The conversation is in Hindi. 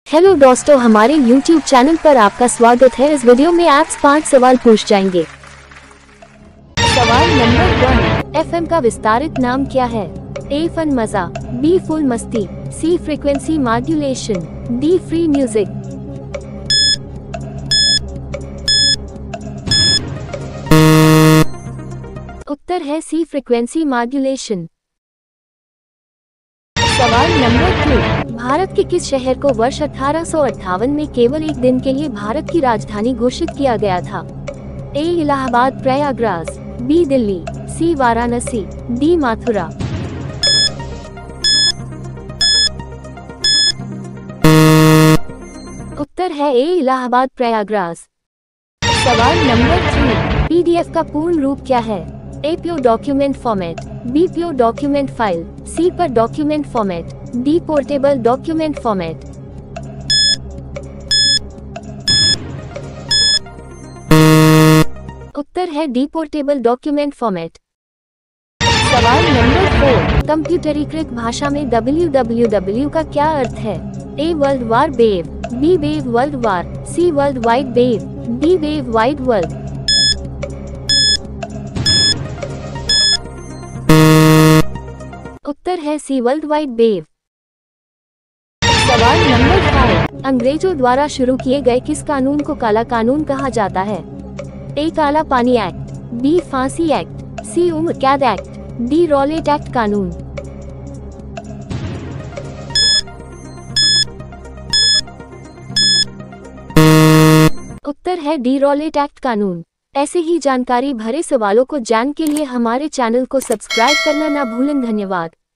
हेलो दोस्तों, हमारे YouTube चैनल पर आपका स्वागत है। इस वीडियो में आप 5 सवाल पूछ जाएंगे। सवाल नंबर 1, FM का विस्तारित नाम क्या है? A फन मजा, B फुल मस्ती, C frequency modulation, D free music. उत्तर है C फ्रीक्वेंसी मॉड्यूलेशन। सवाल नंबर 2, भारत के किस शहर को वर्ष 1858 में केवल एक दिन के लिए भारत की राजधानी घोषित किया गया था? A Allahabad Prayagraj, B Delhi, C Varanasi, D Mathura. उत्तर है A इलाहाबाद प्रयागराज। सवाल नंबर 3, PDF का पूर्ण रूप क्या है? A pure document format, B pure document file, C per document format, D portable document format. उत्तर है D पोर्टेबल डॉक्यूमेंट फॉर्मेट। सवाल नंबर 4, कंप्यूटरीकृत भाषा में www का क्या अर्थ है? A world war wave, B wave world war, C world wide wave, D wave wide world. उत्तर है C वर्ल्ड वाइड वेव। सवाल नंबर 5, अंग्रेजों द्वारा शुरू किए गए किस कानून को काला कानून कहा जाता है? A काला पानी एक्ट, B फांसी एक्ट, C उम्र कैद एक्ट, D रॉलेट एक्ट कानून। उत्तर है D रॉलेट एक्ट कानून। ऐसे ही जानकारी भरे सवालों को जानने के लिए हमारे चैनल को सब्सक्राइब करना ना भूलें। धन्यवाद।